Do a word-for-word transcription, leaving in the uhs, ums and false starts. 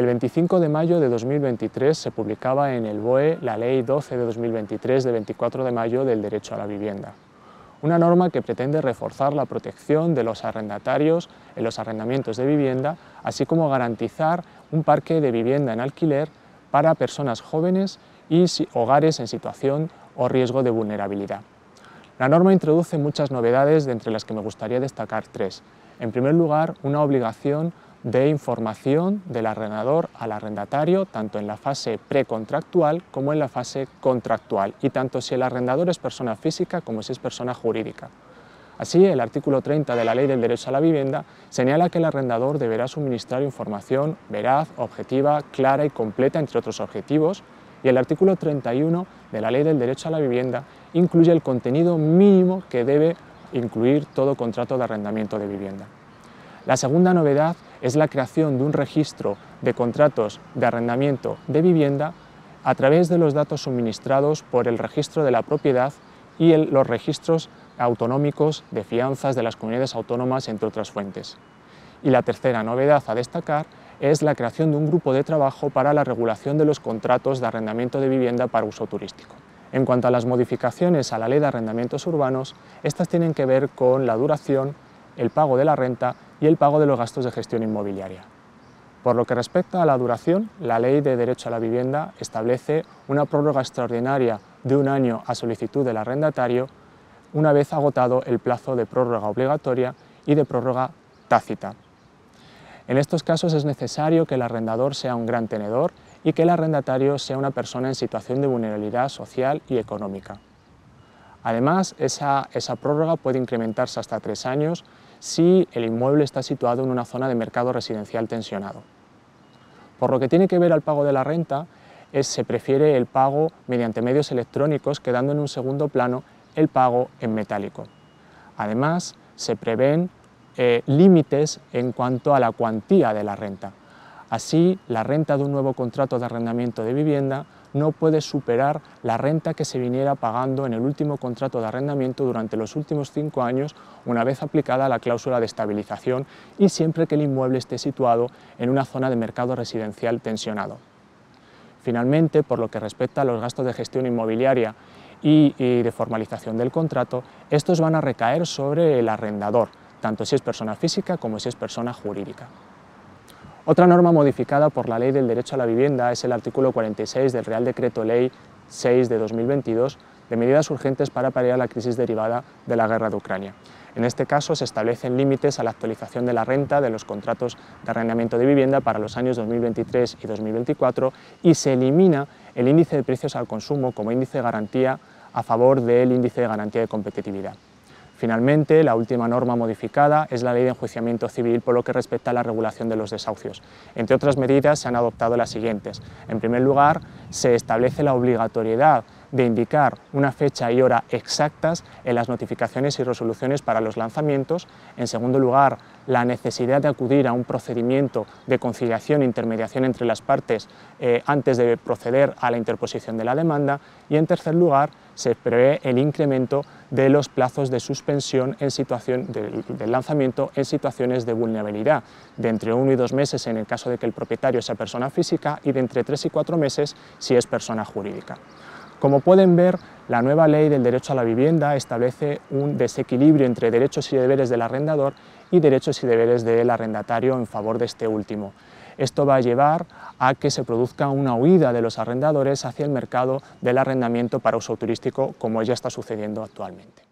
veinticinco de mayo de dos mil veintitrés se publicaba en el B O E la Ley doce de dos mil veintitrés de veinticuatro de mayo del derecho a la vivienda. Una norma que pretende reforzar la protección de los arrendatarios en los arrendamientos de vivienda, así como garantizar un parque de vivienda en alquiler para personas jóvenes y hogares en situación o riesgo de vulnerabilidad. La norma introduce muchas novedades, de entre las que me gustaría destacar tres. En primer lugar, una obligación de información del arrendador al arrendatario, tanto en la fase precontractual como en la fase contractual, y tanto si el arrendador es persona física como si es persona jurídica. Así, el artículo treinta de la Ley del Derecho a la Vivienda señala que el arrendador deberá suministrar información veraz, objetiva, clara y completa, entre otros objetivos, y el artículo treinta y uno de la Ley del Derecho a la Vivienda incluye el contenido mínimo que debe incluir todo contrato de arrendamiento de vivienda. La segunda novedad es la creación de un registro de contratos de arrendamiento de vivienda a través de los datos suministrados por el registro de la propiedad y el, los registros autonómicos de fianzas de las comunidades autónomas, entre otras fuentes. Y la tercera novedad a destacar es la creación de un grupo de trabajo para la regulación de los contratos de arrendamiento de vivienda para uso turístico. En cuanto a las modificaciones a la Ley de Arrendamientos Urbanos, estas tienen que ver con la duración, el pago de la renta y el pago de los gastos de gestión inmobiliaria. Por lo que respecta a la duración, la Ley de Derecho a la Vivienda establece una prórroga extraordinaria de un año a solicitud del arrendatario, una vez agotado el plazo de prórroga obligatoria y de prórroga tácita. En estos casos es necesario que el arrendador sea un gran tenedor y que el arrendatario sea una persona en situación de vulnerabilidad social y económica. Además, esa, esa prórroga puede incrementarse hasta tres años si el inmueble está situado en una zona de mercado residencial tensionado. Por lo que tiene que ver al pago de la renta, es, se prefiere el pago mediante medios electrónicos, quedando en un segundo plano el pago en metálico. Además, se prevén eh, límites en cuanto a la cuantía de la renta. Así, la renta de un nuevo contrato de arrendamiento de vivienda no puede superar la renta que se viniera pagando en el último contrato de arrendamiento durante los últimos cinco años, una vez aplicada la cláusula de estabilización y siempre que el inmueble esté situado en una zona de mercado residencial tensionado. Finalmente, por lo que respecta a los gastos de gestión inmobiliaria y, y de formalización del contrato, estos van a recaer sobre el arrendador, tanto si es persona física como si es persona jurídica. Otra norma modificada por la Ley del Derecho a la Vivienda es el artículo cuarenta y seis del Real Decreto Ley seis de dos mil veintidós de medidas urgentes para paliar la crisis derivada de la guerra de Ucrania. En este caso se establecen límites a la actualización de la renta de los contratos de arrendamiento de vivienda para los años dos mil veintitrés y dos mil veinticuatro y se elimina el índice de precios al consumo como índice de garantía a favor del índice de garantía de competitividad. Finalmente, la última norma modificada es la Ley de Enjuiciamiento Civil por lo que respecta a la regulación de los desahucios. Entre otras medidas se han adoptado las siguientes. En primer lugar, se establece la obligatoriedad de indicar una fecha y hora exactas en las notificaciones y resoluciones para los lanzamientos. En segundo lugar, la necesidad de acudir a un procedimiento de conciliación e intermediación entre las partes eh, antes de proceder a la interposición de la demanda. Y en tercer lugar, se prevé el incremento de los plazos de suspensión en situación de, del lanzamiento en situaciones de vulnerabilidad, de entre uno y dos meses en el caso de que el propietario sea persona física y de entre tres y cuatro meses si es persona jurídica. Como pueden ver, la nueva Ley del Derecho a la Vivienda establece un desequilibrio entre derechos y deberes del arrendador y derechos y deberes del arrendatario en favor de este último. Esto va a llevar a que se produzca una huida de los arrendadores hacia el mercado del arrendamiento para uso turístico, como ya está sucediendo actualmente.